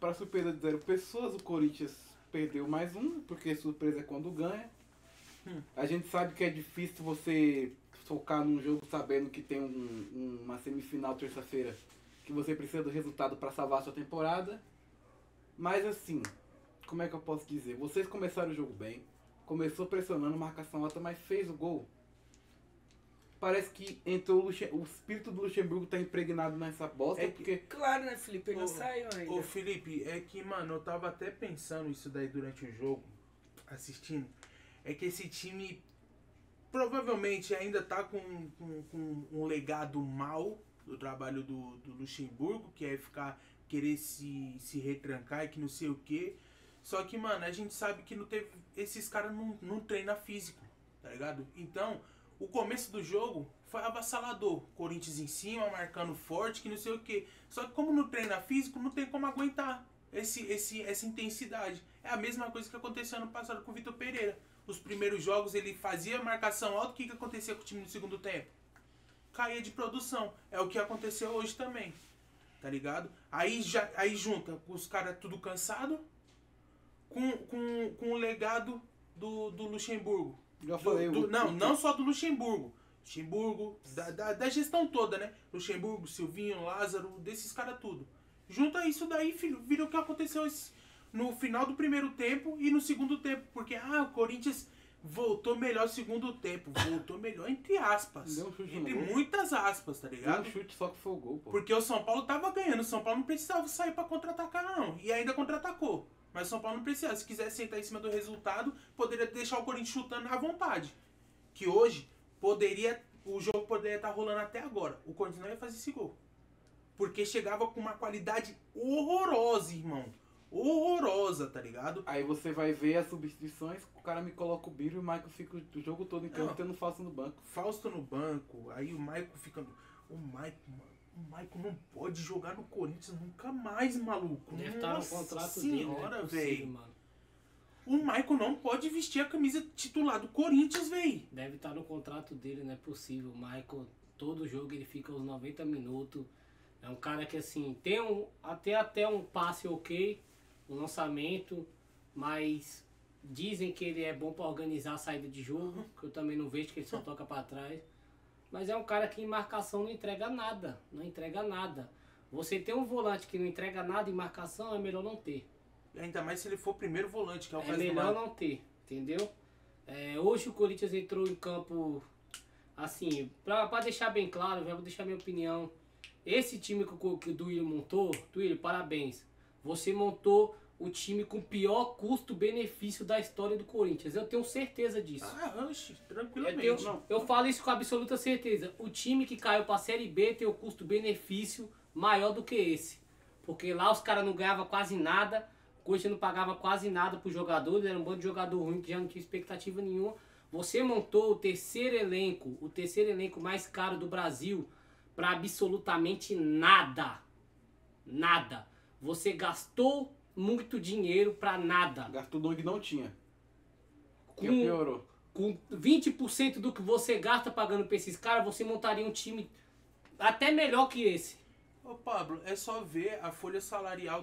para surpresa de 0 pessoas, o Corinthians perdeu mais um, porque surpresa é quando ganha. A gente sabe que é difícil você focar num jogo sabendo que tem uma semifinal terça-feira, que você precisa do resultado para salvar a sua temporada. Mas assim, como é que eu posso dizer? Vocês começaram o jogo bem, começou pressionando, marcação alta, mas fez o gol. Parece que entrou o espírito do Luxemburgo tá impregnado nessa bosta, porque... Claro, né, Felipe? Ele não saiu ainda. Ô, Felipe, é que, mano, eu tava até pensando isso daí durante o jogo, assistindo. É que esse time provavelmente ainda tá com um legado mal do trabalho do Luxemburgo, que é querer se retrancar e que não sei o quê. Só que, mano, a gente sabe que não teve, esses caras não treinam físico, tá ligado? Então, o começo do jogo foi avassalador. Corinthians em cima, marcando forte, que não sei o quê. Só que como não treina físico, não tem como aguentar essa intensidade. É a mesma coisa que aconteceu ano passado com o Vitor Pereira. Os primeiros jogos ele fazia marcação alta, o que acontecia com o time no segundo tempo? Caía de produção. É o que aconteceu hoje também. Tá ligado? Aí junta os caras tudo cansado com o legado do Luxemburgo. Já falei, não só do Luxemburgo. Luxemburgo, da gestão toda, né? Luxemburgo, Silvinho, Lázaro, desses caras tudo. Junta isso daí, filho. Vira o que aconteceu no final do primeiro tempo e no segundo tempo. Porque, o Corinthians voltou melhor no segundo tempo. Voltou melhor entre aspas. Deu um chute Entre no gol. muitas aspas, tá ligado? Deu um chute só que foi o gol, pô. Porque o São Paulo tava ganhando. O São Paulo não precisava sair pra contra-atacar, não. E ainda contra-atacou. Mas o São Paulo não precisa. Se quiser sentar em cima do resultado, poderia deixar o Corinthians chutando à vontade. Que hoje, o jogo poderia estar rolando até agora. O Corinthians não ia fazer esse gol. Porque chegava com uma qualidade horrorosa, irmão. Horrorosa, tá ligado? Aí você vai ver as substituições, o cara me coloca o Biro e o Michael fica o jogo todo em campo tendo Fausto no banco. Fausto no banco, aí o Michael fica... O Michael não pode jogar no Corinthians nunca mais, maluco. Deve estar no contrato senhora, dele, velho. mano. O Michael não pode vestir a camisa titular do Corinthians, velho. Deve estar no contrato dele, não é possível. O Michael, todo jogo ele fica os 90 minutos. É um cara que assim, tem até um passe ok, um lançamento, mas dizem que ele é bom para organizar a saída de jogo, que eu também não vejo, que ele só toca para trás. Mas é um cara que em marcação não entrega nada, não entrega nada. Você ter um volante que não entrega nada em marcação, é melhor não ter. Ainda mais se ele for primeiro volante, que é o É caso do melhor Michael. não ter, entendeu? Hoje o Corinthians entrou em campo, assim, pra deixar bem claro, já vou deixar minha opinião. Esse time que o Duílio montou, Duílio, parabéns. Você montou o time com o pior custo-benefício da história do Corinthians. Eu tenho certeza disso. Oxe, tranquilamente. Eu falo isso com absoluta certeza. O time que caiu pra Série B tem o custo-benefício maior do que esse. Porque lá os caras não ganhavam quase nada, o Corinthians não pagava quase nada pros jogadores, era um bando de jogador ruim que já não tinha expectativa nenhuma. Você montou o terceiro elenco mais caro do Brasil para absolutamente nada. Nada. Você gastou muito dinheiro para nada. Gastou do que não tinha. Que Com- piorou. Com 20% do que você gasta pagando pra esses caras, você montaria um time até melhor que esse. Ô Pablo, é só ver a folha salarial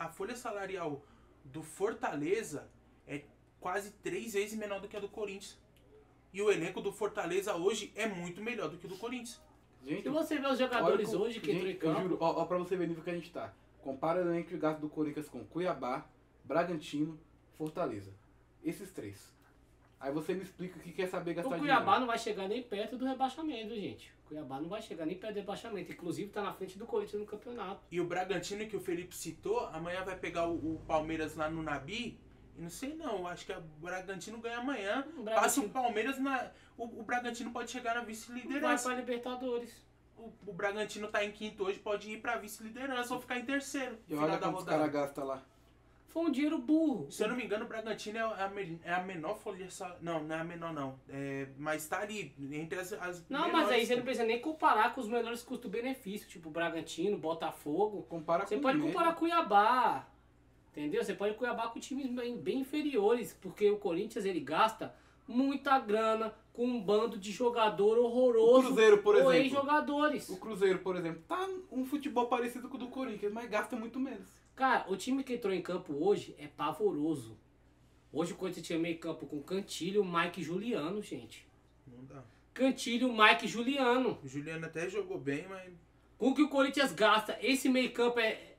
do Fortaleza é quase 3 vezes menor do que a do Corinthians. E o elenco do Fortaleza hoje é muito melhor do que o do Corinthians. Gente, Se você ver os jogadores olha hoje que entrou em eu campo, juro, ó pra você ver o nível que a gente tá. Compara o elenco de gasto do Corinthians com Cuiabá, Bragantino, Fortaleza. Esses três. Aí você me explica o que quer saber gastar o dinheiro. Cuiabá não vai chegar nem perto do rebaixamento, gente. O Cuiabá não vai chegar nem perto do rebaixamento. Inclusive tá na frente do Corinthians no campeonato. E o Bragantino que o Felipe citou, amanhã vai pegar o Palmeiras lá no Nabi. E não sei não, acho que o Bragantino ganha amanhã. O Passa Bragantino o Palmeiras o Bragantino pode chegar na vai vice-liderança. pra Libertadores. O Bragantino tá em quinto hoje, pode ir pra vice-liderança ou ficar em terceiro. E Final olha da quanto os rodada. caras gastam lá. Foi um dinheiro burro. Se eu não me engano, o Bragantino é a menor folha salarial. Não é a menor não. Mas tá ali, entre as Não, menores. mas aí você não precisa nem comparar com os melhores custo-benefício, tipo Bragantino, Botafogo. Compara Você com pode o Mineiro. comparar Cuiabá, entendeu? Você pode Cuiabá com times bem inferiores, porque o Corinthians ele gasta muita grana com um bando de jogador horroroso. O Cruzeiro, por ou exemplo. ex-jogadores. O Cruzeiro, por exemplo, tá um futebol parecido com o do Corinthians, mas gasta muito menos. Cara, o time que entrou em campo hoje é pavoroso. Hoje o Corinthians tinha meio campo com Cantilho, Mike e Juliano, gente. Não dá. Cantilho, Mike e Juliano. O Juliano até jogou bem, mas... Com o que o Corinthians gasta, esse meio campo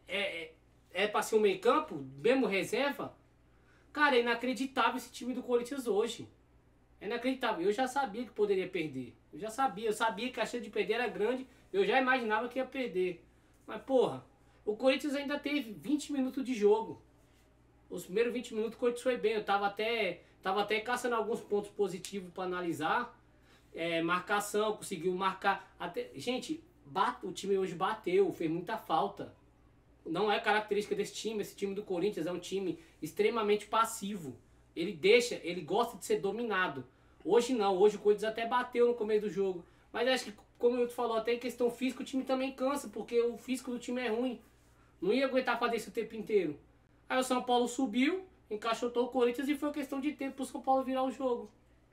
é pra ser um meio campo, mesmo reserva? Cara, é inacreditável esse time do Corinthians hoje. É inacreditável. Eu já sabia que poderia perder. Eu sabia que a chance de perder era grande. Eu já imaginava que ia perder. Mas, porra, o Corinthians ainda teve 20 minutos de jogo. Os primeiros 20 minutos o Corinthians foi bem. Eu tava até caçando alguns pontos positivos para analisar. Marcação, conseguiu marcar. Gente, o time hoje bateu, fez muita falta. Não é característica desse time. Esse time do Corinthians é um time extremamente passivo. Ele gosta de ser dominado. Hoje não, hoje o Corinthians até bateu no começo do jogo. Mas acho que, como eu te falou, até em questão física, o time também cansa, porque o físico do time é ruim. Não ia aguentar fazer isso o tempo inteiro. Aí o São Paulo subiu, encaixotou o Corinthians e foi questão de tempo pro São Paulo virar o jogo.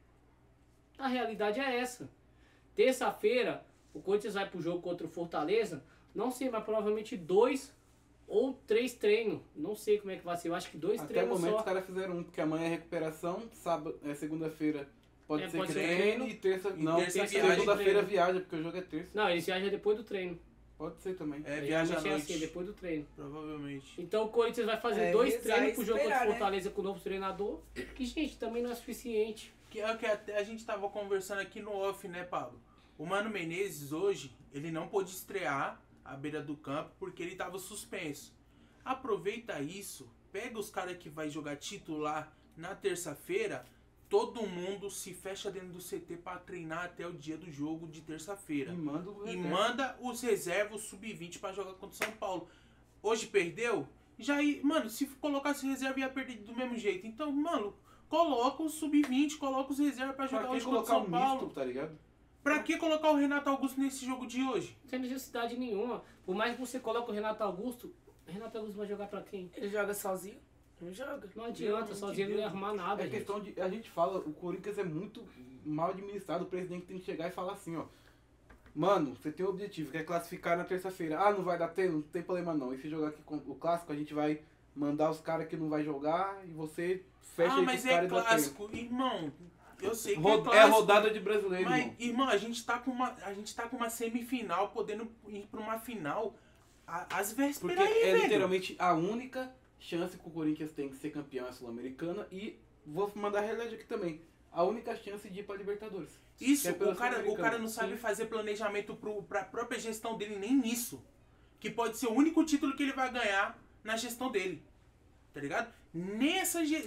A realidade é essa. Terça-feira, o Corinthians vai pro jogo contra o Fortaleza, não sei, mas provavelmente 2 ou 3 treinos. Não sei como é que vai ser, eu acho que 2 Até o treinos momento só. os caras fizeram um, porque amanhã é recuperação, segunda-feira pode ser pode que ser treine treino. e terça... E Não, terça segunda-feira treino. viaja, porque o jogo é terça. Não, eles viajam depois do treino. Pode ser também. Viaja à Geralmente noite. assim, depois do treino. Provavelmente. Então o Corinthians vai fazer 2 rezar treinos e pro jogo contra esperar, o né? Fortaleza com o novo treinador. Que, gente, também não é suficiente. Que é o que até a gente tava conversando aqui no off, né, Pablo? O Mano Menezes hoje, ele não pôde estrear à beira do campo porque ele tava suspenso. Aproveita isso, pega os caras que vai jogar titular na terça-feira, todo mundo se fecha dentro do CT para treinar até o dia do jogo de terça-feira. E manda os reservas sub-20 para jogar contra o São Paulo. Hoje perdeu? Mano, se colocasse reserva ia perder do mesmo jeito. Então, mano, coloca o sub-20, coloca os reservas para jogar hoje contra o São Paulo. Misto, tá ligado? Pra que colocar o Renato Augusto nesse jogo de hoje? Não tem necessidade nenhuma. Por mais que você coloque o Renato Augusto vai jogar pra quem? Ele joga sozinho? Não joga. Não adianta, sozinho ele não ia arrumar nada. É gente. questão de... A gente fala, o Corinthians é muito mal administrado, o presidente tem que chegar e falar assim, ó. Mano, você tem um objetivo, quer classificar na terça-feira. Ah, não vai dar tempo? Não tem problema não. E se jogar aqui com o clássico, a gente vai mandar os caras que não vai jogar e você fecha aí com os mas é caras e dá tempo. clássico, irmão. Eu sei que é É clássico. rodada de brasileiro, Mas, irmão, a gente tá com uma semifinal, podendo ir pra uma final às vésperas porque aí, é velho. literalmente a única chance que o Corinthians tem de ser campeão é a Sul-Americana e vou mandar a realidade aqui também. A única chance de ir pra Libertadores. Isso, Que é pela o cara Sul-Americana. não sabe Sim. fazer planejamento pra própria gestão dele, nem nisso. Que pode ser o único título que ele vai ganhar na gestão dele. Tá ligado? Nem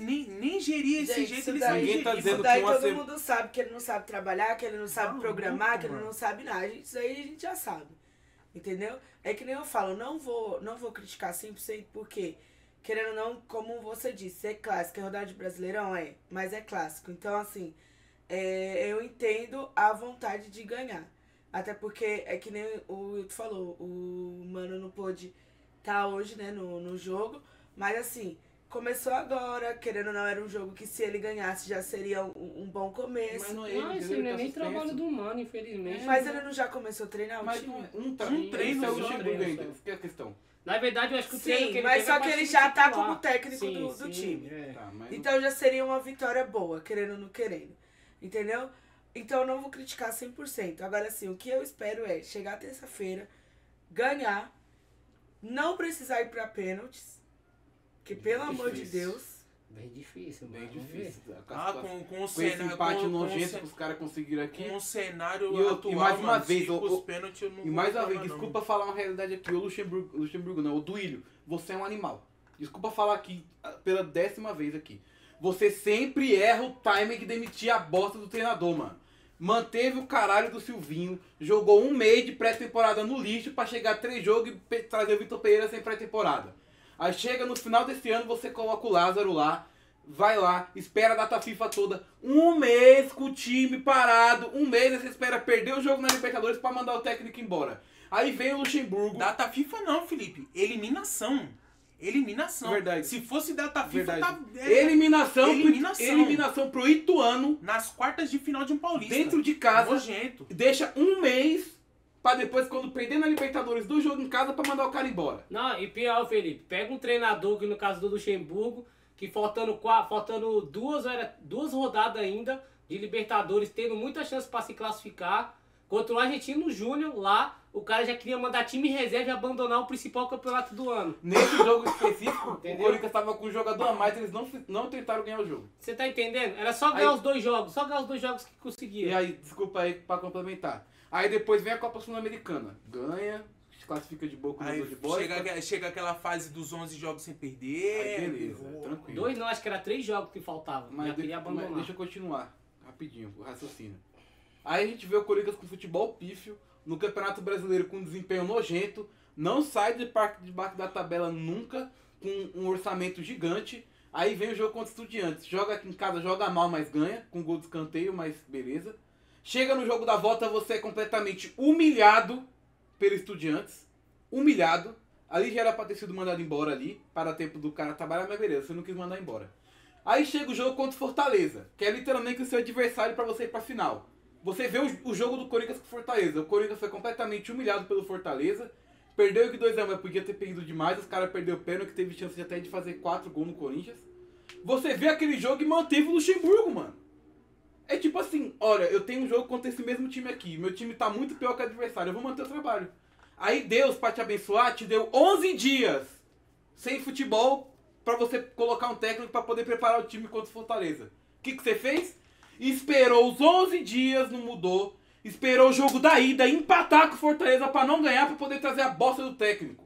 gerir esse Gente, jeito isso ele daí, sabe Ninguém tá gerir. dizendo isso daí que uma todo sem- mundo sabe que ele não sabe trabalhar, que ele não sabe Maluco, programar, que ele mano. não sabe nada. Isso aí a gente já sabe. Entendeu? É que nem eu falo, não vou criticar 100% porque, querendo ou não, como você disse, é clássico, é rodada de Brasileirão, mas é clássico. Então, assim, eu entendo a vontade de ganhar. Até porque é que nem o Wilton falou, o Mano não pôde estar hoje, né, no jogo, mas assim, começou agora, querendo ou não, era um jogo que se ele ganhasse já seria um bom começo. Mas não é Não, ele, isso ele não é tá nem suspenso. trabalho do Mano, infelizmente. Mas ele não já começou a treinar o Mas time? não é um Um treino. treino Esse é o só, Luxemburgo treino ainda. só. Isso que é a questão. Na verdade, eu acho que o treino que Sim, ele mas teve só é que pra ele time já tá titular. como técnico Sim, do sim, time. é. Tá, mas Então já seria uma vitória boa, querendo ou não querendo. Entendeu? Então eu não vou criticar 100%. Agora sim, o que eu espero é chegar terça-feira, ganhar, não precisar ir pra pênaltis, que pelo amor de Difícil. Deus... Bem difícil, bem mano. Vamos ver. difícil. Com o Com esse cenário. empate nojento que os caras conseguiram aqui. Com o cenário E atual, mais uma mano, vez, se os pênaltis eu não E vou mais uma reclamar, vez, não. desculpa falar uma realidade aqui, o Luxemburgo não, o Duílio, você é um animal. Desculpa falar aqui pela 10ª vez aqui. Você sempre erra o timing de demitir a bosta do treinador, mano. Manteve o caralho do Silvinho, jogou um mês de pré-temporada no lixo pra chegar a 3 jogos e trazer o Vitor Pereira sem pré-temporada. Aí chega no final desse ano, você coloca o Lázaro lá, vai lá, espera a data FIFA toda, um mês com o time parado, um mês você espera perder o jogo na Libertadores pra mandar o técnico embora. Aí vem o Luxemburgo. Data FIFA não, Felipe. Eliminação. Eliminação. Verdade. Se fosse data FIFA, Verdade. tá... Eliminação pro Ituano Nas quartas de final de um Paulista. dentro de casa. Nojento. Deixa um mês pra depois, quando perder na Libertadores do jogo em casa, pra mandar o cara embora. Não, e pior, Felipe, pega um treinador que no caso do Luxemburgo, que faltando duas rodadas ainda de Libertadores, tendo muita chance pra se classificar, contra o Argentino Júnior lá, o cara já queria mandar time reserva e abandonar o principal campeonato do ano. Nesse jogo específico, o Entendeu? Corinthians tava com um jogador a mais, eles não tentaram ganhar o jogo. Você tá entendendo? Era só ganhar Aí- os 2 jogos, só ganhar os 2 jogos que conseguia. E aí, desculpa aí pra complementar. Aí depois vem a Copa Sul-Americana. Ganha, se classifica de boa com o Aí jogador de bosta. chega aquela fase dos 11 jogos sem Aí perder. beleza, Boa. tranquilo. 2 não, acho que era 3 jogos que faltavam. Mas, Já queria abandonar. mas deixa eu continuar rapidinho o raciocínio. Aí a gente vê o Corinthians com futebol pífio, no Campeonato Brasileiro com desempenho nojento, não sai debaixo da tabela nunca, com um orçamento gigante. Aí vem o jogo contra Estudiantes. Joga aqui em casa, joga mal, mas ganha, com gol de escanteio, mas beleza. Chega no jogo da volta, você é completamente humilhado pelo Estudiantes. Humilhado. Ali já era pra ter sido mandado embora ali, para tempo do cara trabalhar, mas beleza, você não quis mandar embora. Aí chega o jogo contra o Fortaleza, que é literalmente o seu adversário para você ir pra final. Você vê o jogo do Corinthians com o Fortaleza. O Corinthians foi completamente humilhado pelo Fortaleza. Perdeu que 2x1, mas podia ter perdido demais. Os caras perderam o pênalti, que teve chance até de fazer 4 gols no Corinthians. Você vê aquele jogo e manteve o Luxemburgo, mano. É tipo assim, olha, eu tenho um jogo contra esse mesmo time aqui. Meu time tá muito pior que o adversário, eu vou manter o trabalho. Aí Deus, pra te abençoar, te deu 11 dias sem futebol pra você colocar um técnico pra poder preparar o time contra o Fortaleza. O que você fez? Esperou os 11 dias, não mudou. Esperou o jogo da ida empatar com o Fortaleza pra não ganhar, pra poder trazer a bosta do técnico.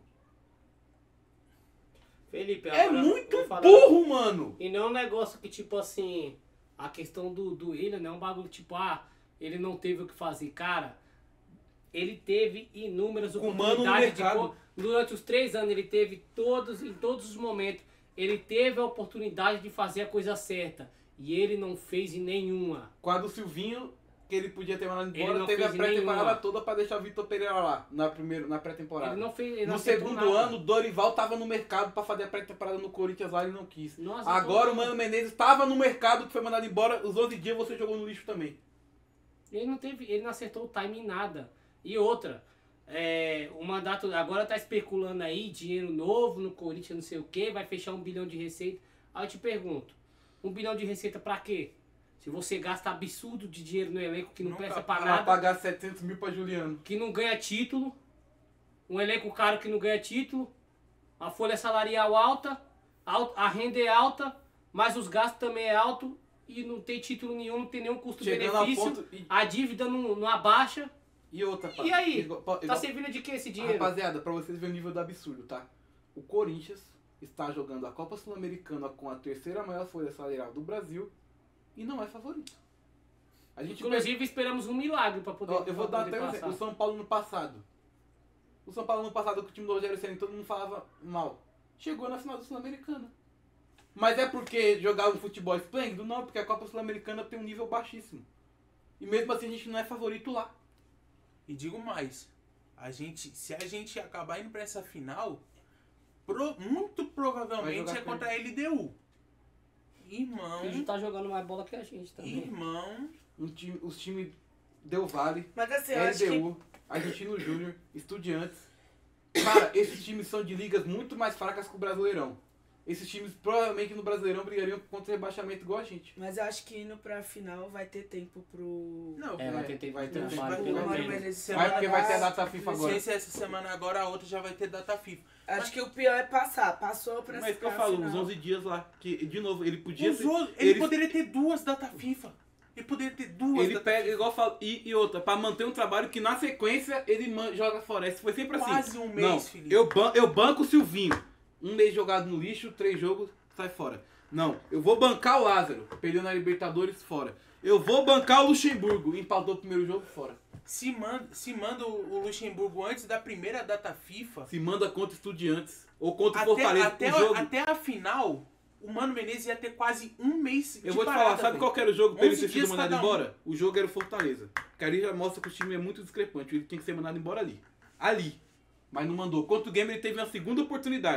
Felipe, É agora muito eu vou falar- burro, mano. E não é um negócio que, tipo assim, a questão do Willian não é um bagulho tipo, ele não teve o que fazer. Cara, ele teve inúmeras Com o Mano no oportunidades mercado. durante os 3 anos, ele teve em todos os momentos, ele teve a oportunidade de fazer a coisa certa. E ele não fez em nenhuma. Com a do Silvinho, que ele podia ter mandado Ele embora, não teve a fez pré-temporada nenhuma. toda pra deixar o Vitor Pereira lá, na pré-temporada. Ele não fez. Ele não No acertou segundo nada. ano, o Dorival tava no mercado pra fazer a pré-temporada no Corinthians lá e não quis. Não acertou Agora o nada. Mano Menezes tava no mercado, que foi mandado embora, os 11 dias você jogou no lixo também. Ele não acertou o time em nada. E outra, o mandato agora tá especulando aí, dinheiro novo no Corinthians, não sei o que, vai fechar 1 bilhão de receita. Aí eu te pergunto, 1 bilhão de receita pra quê? Se você gasta absurdo de dinheiro no elenco que não Nunca presta pra Pra nada, pagar 700 mil pra Juliano. que não ganha título, um elenco caro que não ganha título, a folha salarial alta, a renda é alta, mas os gastos também é alto e não tem título nenhum, não tem nenhum Chegando ao custo-benefício, ponto... a dívida não abaixa. E outra, E aí? igual- Tá servindo de que esse dinheiro? Rapaziada, pra vocês verem o nível do absurdo, tá? O Corinthians está jogando a Copa Sul-Americana com a terceira maior folha salarial do Brasil e não é favorito. A gente Inclusive, esperamos um milagre pra poder, Ó, eu vou pra dar poder até um passar. exemplo. O São Paulo no passado. O São Paulo no passado, com o time do Rogério Ceni, todo mundo falava mal. Chegou na final da Sul-Americana. Mas é porque jogava um futebol esplêndido? Não, porque a Copa Sul-Americana tem um nível baixíssimo. E mesmo assim a gente não é favorito lá. E digo mais, se a gente acabar indo pra essa final, muito Vai provavelmente jogar é com contra a LDU. O Irmão, Filho tá jogando mais bola que a gente também. irmão, Os times Del Valle, Mas assim, eu acho que LDU, Argentino Júnior, Estudiantes. Cara, esses times são de ligas muito mais fracas que o Brasileirão. Esses times provavelmente no Brasileirão brigariam contra o rebaixamento igual a gente. Mas eu acho que indo pra final vai ter tempo pro. não, Vai ter tempo vai de ter vai- trabalho, vai- pelo o Mano menos. Menezes Vai porque vai ter a mandar. data FIFA não agora. sei se essa semana agora a outra já vai ter data FIFA. Acho que o pior é passar. Passou pra Mas que eu pra falo, final. os 11 dias lá, que de novo, ele podia Ele eles- poderia ter 2 data FIFA. Ele poderia ter 2 Ele pega, igual eu falo, e outra, pra manter um trabalho que na sequência ele joga fora. Isso foi sempre assim. Quase um mês, Não, Felipe. eu banco o Silvinho. Um mês jogado no lixo, 3 jogos, sai fora. Não, eu vou bancar o Lázaro, perdeu na Libertadores, fora. Eu vou bancar o Luxemburgo, empatou o primeiro jogo, fora. Se manda o Luxemburgo antes da primeira data FIFA, Se manda contra Estudiantes ou contra o Fortaleza. até a final, o Mano Menezes ia ter quase um mês de Eu vou te parada, falar, sabe velho. qual que era o jogo pra ele 11 ter sido dias mandado cada um. embora? O jogo era o Fortaleza. Que ali já mostra que o time é muito discrepante. Ele tinha que ser mandado embora ali. Ali. Mas não mandou. Contra o Game ele teve uma segunda oportunidade.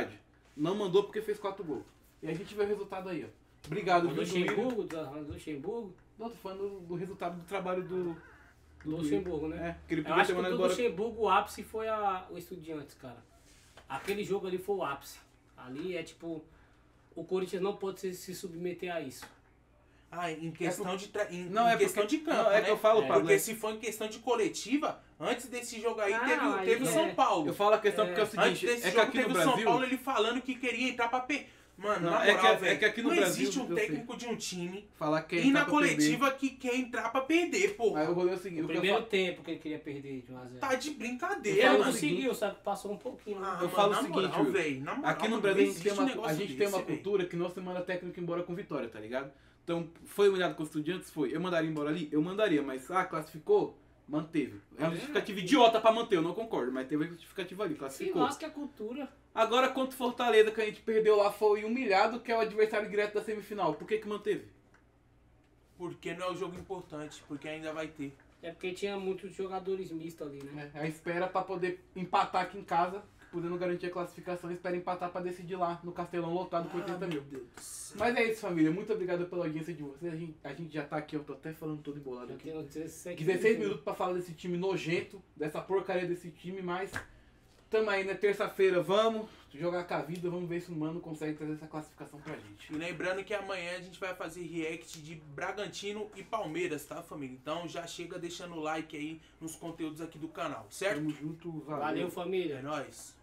Não mandou porque fez 4 gols. E a gente vê o resultado aí, ó. Obrigado, Do Luxemburgo, do Luxemburgo. Não, tô falando do resultado do trabalho do Luxemburgo, né? É, que ele Eu podia acho ter que mandado do embora. Luxemburgo o ápice foi o Estudiantes, cara. Aquele jogo ali foi o ápice. Ali é tipo, o Corinthians não pode se submeter a isso. Ah, em questão de questão de campo, não, é né? que eu falo, Pablo, Porque é- se for em questão de coletiva, antes desse jogo aí Não, teve o aí São Paulo. Eu falo a questão porque é o Antes seguinte, desse é que jogo aqui no teve o São Brasil... Paulo ele falando que queria entrar pra Mano, Não, na é moral, que- é que aqui no não Brasil, existe um eu sei. técnico de um time Falar que e na tá pra perder. coletiva que quer entrar pra perder, pô. Aí eu vou ler o seguinte, O o que eu primeiro falo- tempo que ele queria perder de 1 a 0. Tá de Ele brincadeira, falo não o mano. conseguiu, sabe? Passou um pouquinho. Ah, Eu mano, falo na o seguinte, moral, véi, na moral, aqui no mano, Brasil a não gente tem existe um uma, negócio tem uma desse, véi. cultura que nós manda técnico embora com vitória, tá ligado? Então, foi humilhado com os Estudiantes? Foi. Eu mandaria embora ali? Eu mandaria, mas classificou? Manteve. É uma justificativa idiota pra manter, eu não concordo, mas teve a justificativa ali, Se classificou. lasca a cultura. Agora, contra o Fortaleza, que a gente perdeu lá, foi humilhado, que é o adversário direto da semifinal. Por que manteve? Porque não é o jogo importante, porque ainda vai ter. É porque tinha muitos jogadores mistos ali, né? É a espera pra poder empatar aqui em casa, podendo garantir a classificação, espera empatar pra decidir lá, no Castelão lotado por 80 mil. Deus do céu. Mas é isso, família. Muito obrigado pela audiência de vocês. A gente já tá aqui, eu tô até falando todo embolado Já aqui. tem 16 16 minutos pra falar desse time nojento, dessa porcaria desse time, mas tamo aí, né? Terça-feira, vamos jogar com a vida, vamos ver se o Mano consegue trazer essa classificação pra gente. E lembrando que amanhã a gente vai fazer react de Bragantino e Palmeiras, tá, família? Então já chega deixando o like aí nos conteúdos aqui do canal, certo? Tamo junto, Valeu, É família. nóis.